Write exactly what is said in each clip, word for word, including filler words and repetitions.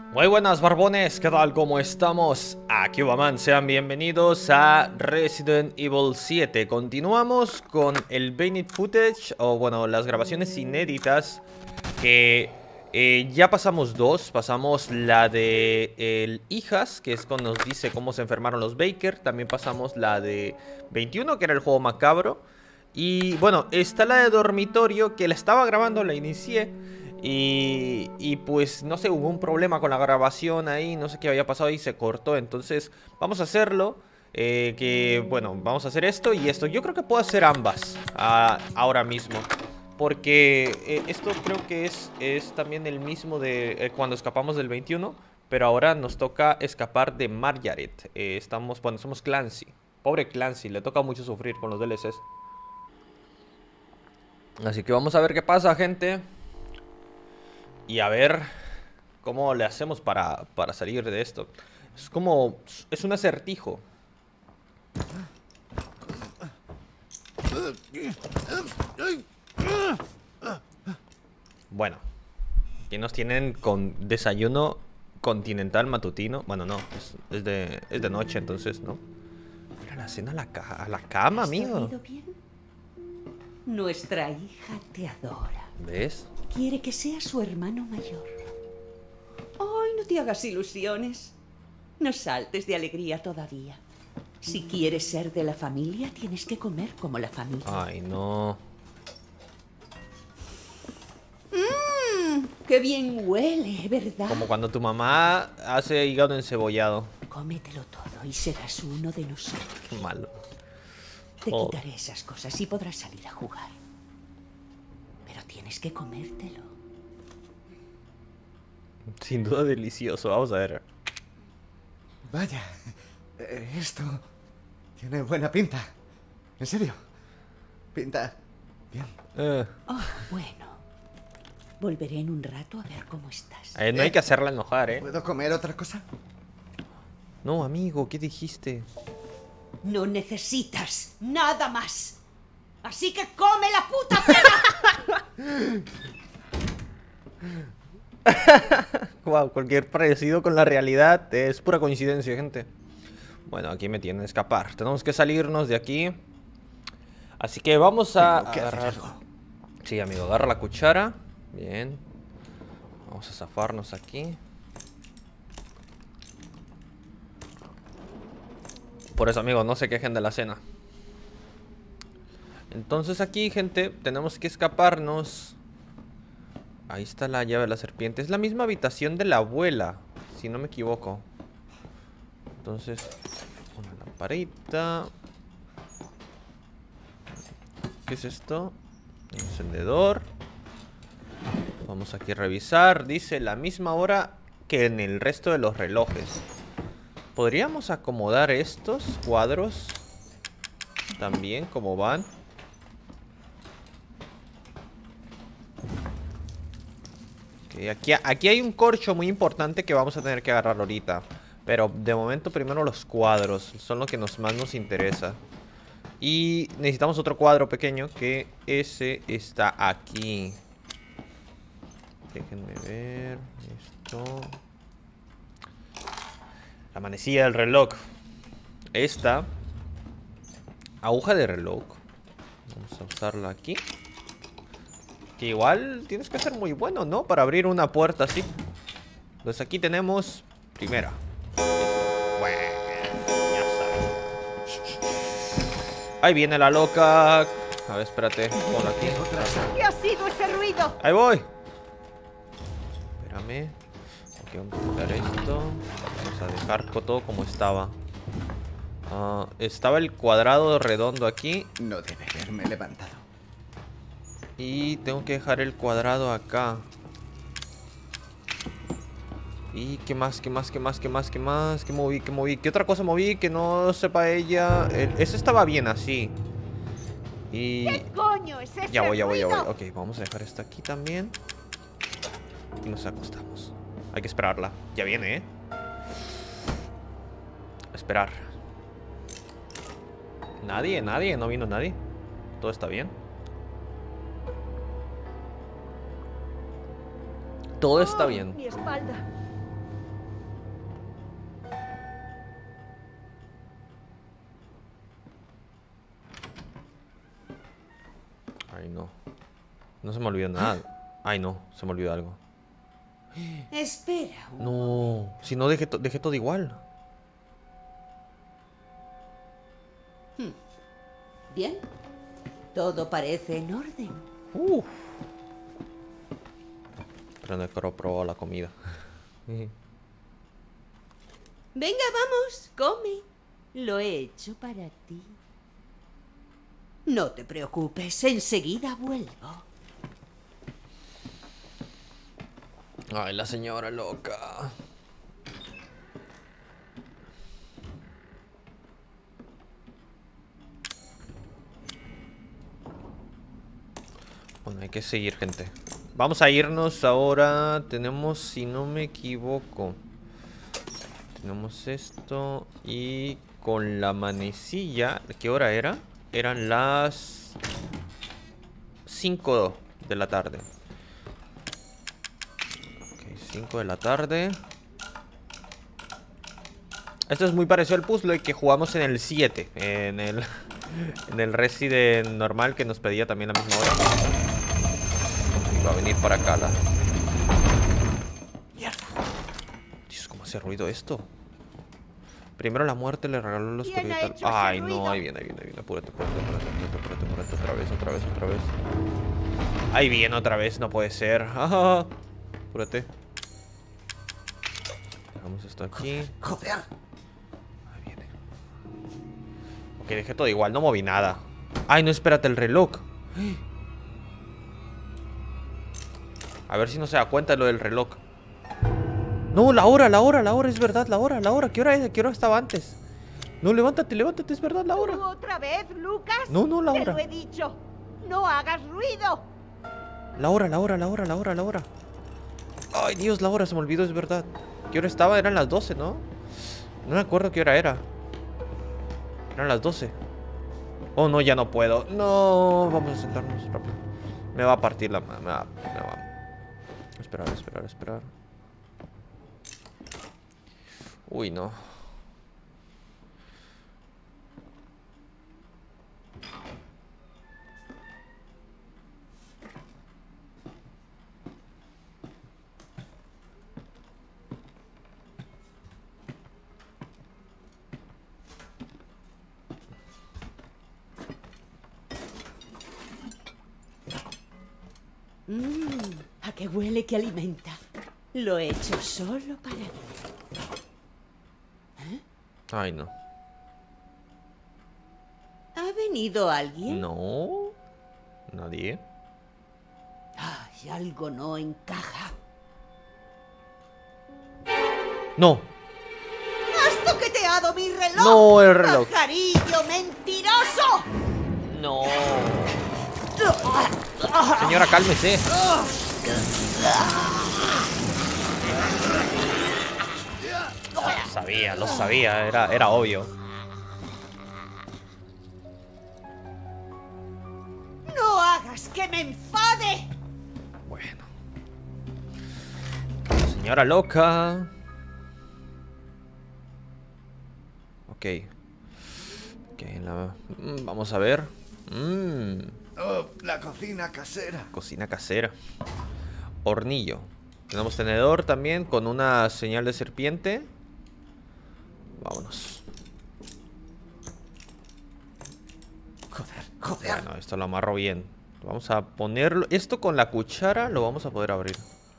Muy buenas barbones, ¿qué tal? ¿Cómo estamos? Aquí Ubaman, sean bienvenidos a Resident Evil siete. Continuamos con el Baited Footage, o bueno, las grabaciones inéditas. Que eh, ya pasamos dos, pasamos la de el Hijas, que es cuando nos dice cómo se enfermaron los Baker. También pasamos la de veintiuno, que era el juego macabro. Y bueno, está la de dormitorio, que la estaba grabando, la inicié. Y, y pues no sé, hubo un problema con la grabación ahí, no sé qué había pasado y se cortó. Entonces vamos a hacerlo, eh, que bueno, vamos a hacer esto y esto. Yo creo que puedo hacer ambas a, ahora mismo, porque eh, esto creo que es, es también el mismo de eh, cuando escapamos del veintiuno. Pero ahora nos toca escapar de Margaret. eh, Estamos, bueno, somos Clancy. Pobre Clancy, le toca mucho sufrir con los D L Cs. Así que vamos a ver qué pasa, gente. Y a ver cómo le hacemos para, para salir de esto. Es como... es un acertijo. Bueno, aquí nos tienen con desayuno continental matutino. Bueno, no, es, es, de, es de noche, entonces, ¿no? Mira la cena a la, ca a la cama, amigo. ¿Has dormido bien? Nuestra hija te adora. ¿Ves? Quiere que seas su hermano mayor. Ay, no te hagas ilusiones. No saltes de alegría todavía. Si quieres ser de la familia, tienes que comer como la familia. Ay, no. Mmm, qué bien huele, ¿verdad? Como cuando tu mamá hace hígado encebollado. Cómetelo todo y serás uno de nosotros. Qué malo. Te Oh. quitaré esas cosas y podrás salir a jugar. Pero tienes que comértelo. Sin duda delicioso, vamos a ver. Vaya, eh, esto tiene buena pinta. ¿En serio? Pinta bien. Eh, Oh, bueno. Volveré en un rato a ver cómo estás. eh, no hay que hacerla enojar, ¿eh? ¿Puedo comer otra cosa? No, amigo, ¿qué dijiste? No necesitas nada más. Así que come la puta cena. Wow, cualquier parecido con la realidad es pura coincidencia, gente. Bueno, aquí me tienen que escapar. Tenemos que salirnos de aquí. Así que vamos a Tengo que hacer agarrar... algo. Sí, amigo, agarra la cuchara. Bien. Vamos a zafarnos aquí. Por eso, amigo, no se quejen de la cena. Entonces aquí, gente, tenemos que escaparnos. Ahí está la llave de la serpiente. Es la misma habitación de la abuela, si no me equivoco. Entonces, una lamparita. ¿Qué es esto? Un encendedor. Vamos aquí a revisar. Dice la misma hora que en el resto de los relojes. ¿Podríamos acomodar estos cuadros también como van? Okay, aquí, aquí hay un corcho muy importante que vamos a tener que agarrar ahorita. Pero de momento primero los cuadros son lo que nos, más nos interesa. Y necesitamos otro cuadro pequeño, que ese está aquí. Déjenme ver esto. La manecilla del reloj. Esta aguja de reloj, vamos a usarla aquí. Que igual tienes que ser muy bueno, ¿no? Para abrir una puerta así. Entonces aquí tenemos primera. Bueno, ya sabes. Ahí viene la loca. A ver, espérate. Por aquí. ¿Qué ha sido ese ruido? Ahí voy. Espérame. Aquí vamos a quitar esto. Vamos a dejar todo como estaba. Uh, estaba el cuadrado redondo aquí. No debe haberme levantado. Y tengo que dejar el cuadrado acá. ¿Y qué más? ¿Qué más? ¿Qué más? ¿Qué más? ¿Qué más? ¿Qué moví? ¿Qué moví? ¿Qué otra cosa moví que no sepa ella? El, ese estaba bien así. Y... ¿Qué coño es ese ya voy, ya voy, ya voy. ruido? Ok, vamos a dejar esto aquí también. Y nos acostamos. Hay que esperarla. Ya viene, ¿eh? Esperar. Nadie, nadie, no vino nadie. Todo está bien. Todo está Oh, bien. Mi espalda. Ay, no. No se me olvidó nada. Ay, no, se me olvidó algo. Espera. No, si no dejé, to dejé todo igual. Hmm. Bien. Todo parece en orden. Uf. Pero no quiero probar la comida. Venga, vamos, come. Lo he hecho para ti. No te preocupes, enseguida vuelvo. Ay, la señora loca. Bueno, hay que seguir, gente. Vamos a irnos ahora. Tenemos, si no me equivoco, tenemos esto. Y con la manecilla, ¿qué hora era? Eran las cinco de la tarde. Ok, cinco de la tarde. Esto es muy parecido al puzzle que jugamos en el siete. En el, en el Resident normal, que nos pedía también la misma hora. Y va a venir para acá la... Mierda. Dios, ¿cómo hace ruido esto? Primero la muerte le regaló los oscuridad. Ay, no, ahí viene, ahí viene, ahí viene. Apúrate, apúrate, apúrate, apúrate, apúrate, apúrate. Otra vez, otra vez, otra vez. Ahí viene otra vez, no puede ser. Ajá. Apúrate. Dejamos esto aquí. Joder. Ahí viene. Ok, dejé todo igual, no moví nada. Ay, no, espérate, el reloj. A ver si no se da cuenta de lo del reloj. No, la hora, la hora, la hora, es verdad, la hora, la hora. ¿Qué hora es? ¿Qué hora estaba antes? No, levántate, levántate, es verdad, la hora. ¿Tú otra vez, Lucas? No, no, la Te hora. lo he dicho. No hagas ruido. La hora, la hora, la hora, la hora, la hora. Ay, Dios, la hora, se me olvidó, es verdad. ¿Qué hora estaba? Eran las doce, ¿no? No me acuerdo qué hora era. Eran las doce. Oh, no, ya no puedo. No, vamos a sentarnos rápido. Me va a partir la... Me va, me va. Esperar, esperar, esperar. Uy, no. Mmm, a qué huele que alimenta. Lo he hecho solo para ti. ¿Eh? Ay, no. ¿Ha venido alguien? No. Nadie. Ay, algo no encaja. No. ¡Has toqueteado mi reloj! No, el reloj. ¡Pajarillo mentiroso! No. Señora, cálmese. Lo sabía, lo sabía, era, era obvio. ¡No hagas que me enfade! Bueno. Señora loca. Ok. Ok, la... mm, vamos a ver. Mmm. Oh, la cocina casera. Cocina casera. Hornillo. Tenemos tenedor también con una señal de serpiente. Vámonos. Joder, joder. Bueno, esto lo amarro bien. Vamos a ponerlo. Esto con la cuchara lo vamos a poder abrir.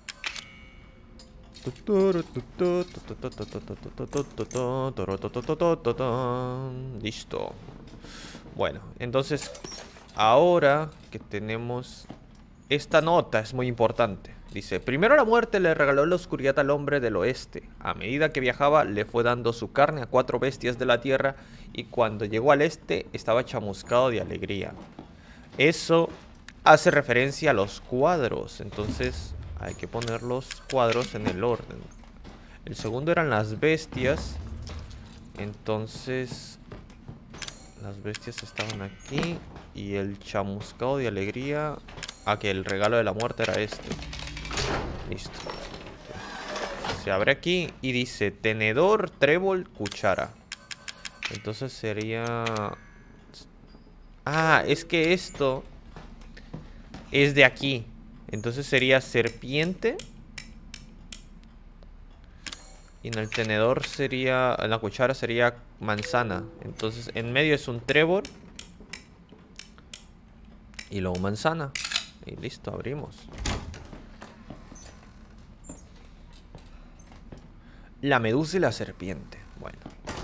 Listo. Bueno, entonces ahora que tenemos esta nota es muy importante. Dice, primero la muerte le regaló la oscuridad al hombre del oeste. A medida que viajaba le fue dando su carne a cuatro bestias de la tierra y cuando llegó al este estaba chamuscado de alegría. Eso hace referencia a los cuadros, entonces hay que poner los cuadros en el orden. El segundo eran las bestias, entonces las bestias estaban aquí y el chamuscado de alegría... Ah, que el regalo de la muerte era este. Listo. Se abre aquí y dice tenedor, trébol, cuchara. Entonces sería... Ah, es que esto es de aquí. Entonces sería serpiente. Y en el tenedor sería... En la cuchara sería manzana. Entonces en medio es un trébol. Y luego manzana. Y listo, abrimos. La medusa y la serpiente. Bueno.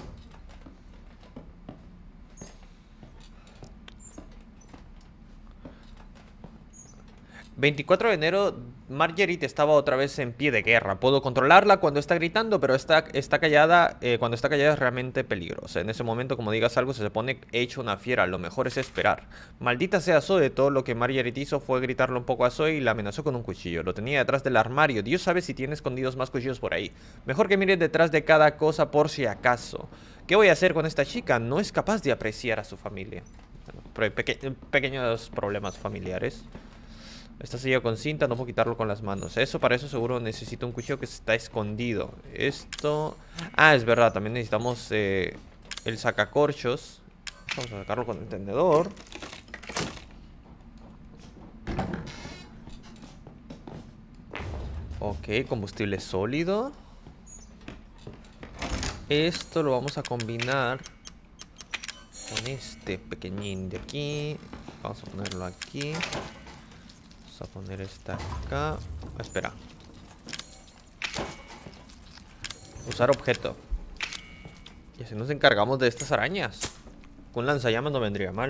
veinticuatro de enero, Marguerite estaba otra vez en pie de guerra. Puedo controlarla cuando está gritando, pero está, está callada. Eh, cuando está callada es realmente peligrosa. En ese momento, como digas algo, se pone hecho una fiera. Lo mejor es esperar. Maldita sea Zoe. Todo lo que Marguerite hizo fue gritarle un poco a Zoe y la amenazó con un cuchillo. Lo tenía detrás del armario. Dios sabe si tiene escondidos más cuchillos por ahí. Mejor que mire detrás de cada cosa por si acaso. ¿Qué voy a hacer con esta chica? No es capaz de apreciar a su familia. Bueno, peque pequeños problemas familiares. Esta silla con cinta, no puedo quitarlo con las manos. Eso, para eso seguro necesito un cuchillo que está escondido. Esto... Ah, es verdad, también necesitamos eh, el sacacorchos. Vamos a sacarlo con el tenedor. Ok, combustible sólido. Esto lo vamos a combinar con este pequeñín de aquí. Vamos a ponerlo aquí. Vamos a poner esta acá. Ah, espera. Usar objeto. Y así nos encargamos de estas arañas. Con lanzallamas no vendría mal.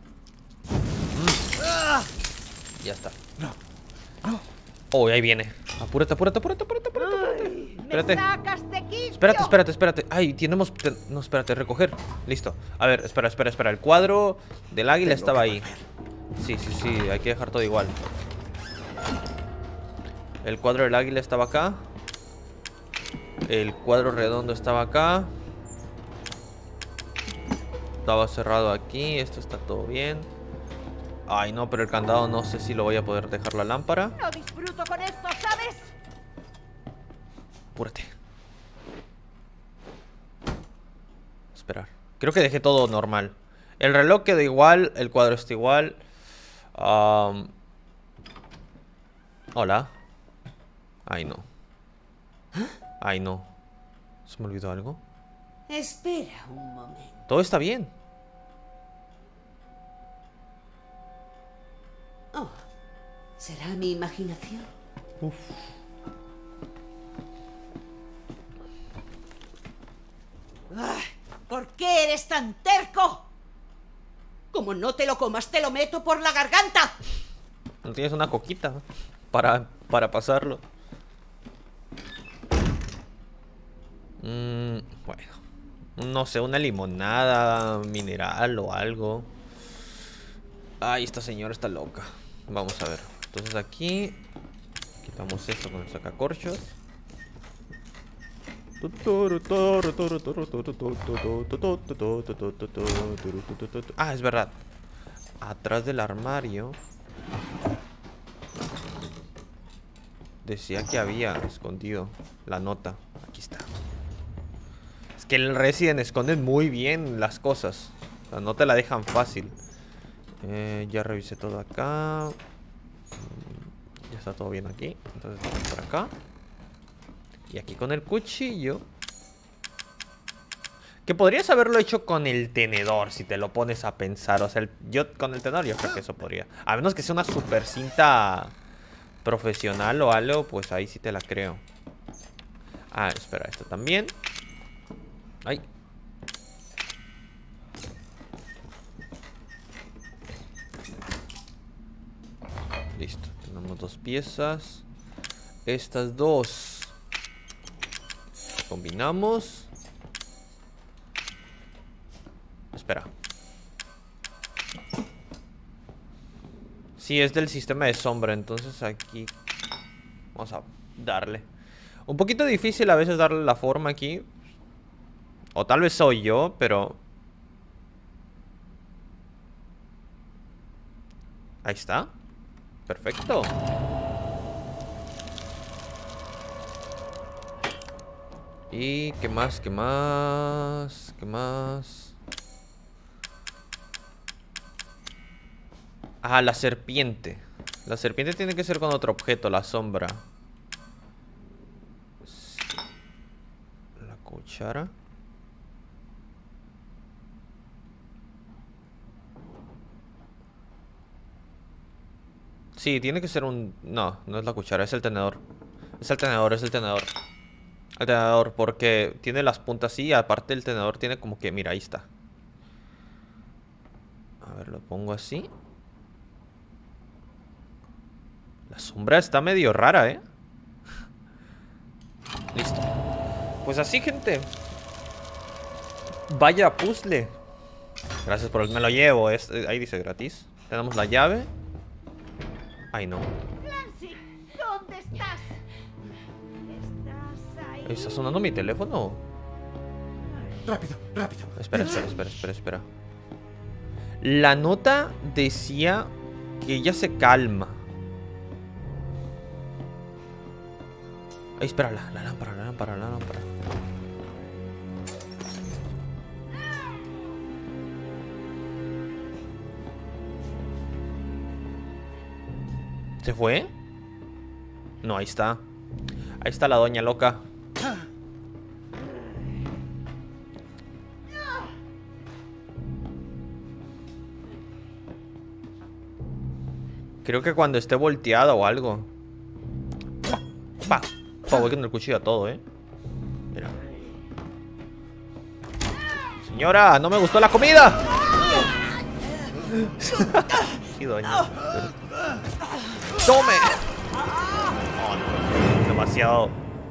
Mm. Ya está. No. No. Oh, ahí viene. Apúrate, apúrate, apúrate, apúrate, apúrate, apúrate. Ay, Espérate. ¡Me sacas de quicio! Espérate, espérate, espérate. Ay, tenemos... ten- No, espérate, recoger. Listo. A ver, espera, espera, espera. El cuadro del águila Tengo estaba que ahí. volver. Sí, sí, sí. Hay que dejar todo igual. El cuadro del águila estaba acá. El cuadro redondo estaba acá. Estaba cerrado aquí. Esto está todo bien. Ay, no, pero el candado no sé si lo voy a poder dejar la lámpara. No disfruto con esto, ¿sabes? Apúrate. Esperar. Creo que dejé todo normal. El reloj quedó igual. El cuadro está igual. Um... Hola. Ay, no. Ay, no. ¿Se me olvidó algo? Espera un momento. Todo está bien. Oh, ¿será mi imaginación? Uf. Ah, ¿por qué eres tan terco? Como no te lo comas, te lo meto por la garganta. ¿No tienes una coquita para, para pasarlo? Mm, bueno. No sé, una limonada mineral o algo. Ay, esta señora está loca. Vamos a ver. Entonces aquí quitamos esto con el sacacorchos. Ah, es verdad. Atrás del armario decía que había escondido la nota. Aquí está. Es que el Resident esconde muy bien las cosas. O sea, no te la dejan fácil. Eh, ya revisé todo acá. Ya está todo bien aquí. Entonces vamos por acá. Y aquí con el cuchillo. Que podrías haberlo hecho con el tenedor, si te lo pones a pensar. O sea, el, yo con el tenedor yo creo que eso podría. A menos que sea una super cinta profesional o algo, pues ahí sí te la creo. Ah, espera, esto también. Ay. Listo, tenemos dos piezas. Estas dos combinamos. Espera. Sí, es del sistema de sombra. Entonces aquí vamos a darle. Un poquito difícil a veces darle la forma aquí. O tal vez soy yo, pero... Ahí está. Perfecto. ¿Y qué más? ¿Qué más? ¿Qué más? Ah, la serpiente. La serpiente tiene que ser con otro objeto, la sombra. La cuchara. Sí, tiene que ser un... No, no es la cuchara, es el tenedor. Es el tenedor, es el tenedor. El tenedor, porque tiene las puntas así. Aparte el tenedor tiene como que... Mira, ahí está. A ver, lo pongo así. La sombra está medio rara, ¿eh? Listo. Pues así, gente. Vaya puzzle. Gracias por el... Me lo llevo. Es... Ahí dice gratis. Tenemos la llave. Ay, no. Clancy, ¿dónde estás? ¿Estás ahí? ¿Está sonando mi teléfono? Rápido, rápido. Espera, espera, espera, espera, espera. La nota decía que ella se calma. Ay, espera, la, la lámpara, la lámpara, la lámpara. ¿Se fue? No, ahí está. Ahí está la doña loca. Creo que cuando esté volteada o algo. Pa, pa, pa, voy con el cuchillo a todo, eh. Mira. Señora, no me gustó la comida. Sí, doña. ¡Tome! Oh, no, demasiado.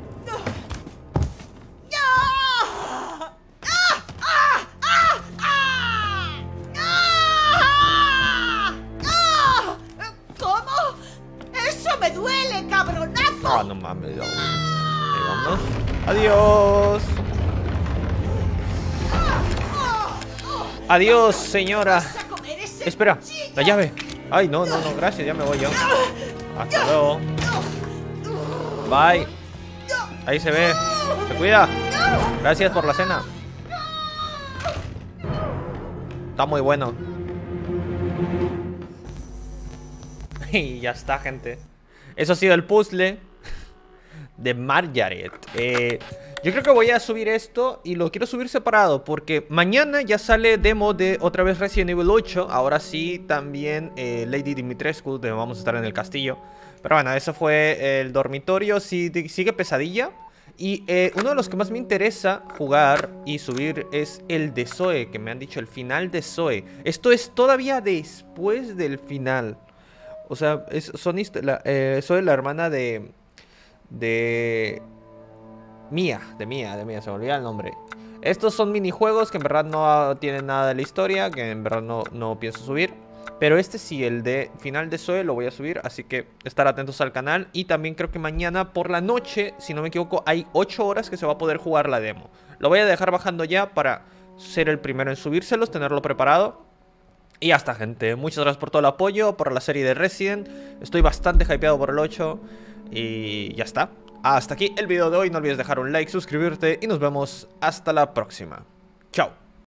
¿Cómo? ¡Eso me duele, cabronazo! Ah, no mames. Ya. Ahí vámonos. Adiós. Adiós, señora. ¿Vas a comer ese Espera, cuchillo? la llave. Ay, no, no, no, gracias, ya me voy yo. Hasta luego. Bye. Ahí se ve. Se cuida. Gracias por la cena. Está muy bueno. Y ya está, gente. Eso ha sido el puzzle de Margaret. Eh, yo creo que voy a subir esto y lo quiero subir separado porque mañana ya sale demo de otra vez Resident Evil ocho. Ahora sí, también eh, Lady Dimitrescu, de vamos a estar en el castillo. Pero bueno, eso fue el dormitorio. Sí, sigue pesadilla. Y eh, uno de los que más me interesa jugar y subir es el de Zoe, que me han dicho el final de Zoe. Esto es todavía después del final. O sea, es, son la, eh, Zoe, la hermana de... De... Mía, de Mía, de Mía, se me olvida el nombre. Estos son minijuegos que en verdad no tienen nada de la historia, que en verdad no, no pienso subir. Pero este sí, el de final de Zoe lo voy a subir, así que estar atentos al canal. Y también creo que mañana por la noche, si no me equivoco, hay ocho horas que se va a poder jugar la demo. Lo voy a dejar bajando ya para ser el primero en subírselos, tenerlo preparado. Y ya está, gente. Muchas gracias por todo el apoyo, por la serie de Resident. Estoy bastante hypeado por el ocho. Y ya está. Hasta aquí el video de hoy. No olvides dejar un like, suscribirte y nos vemos hasta la próxima. Chao.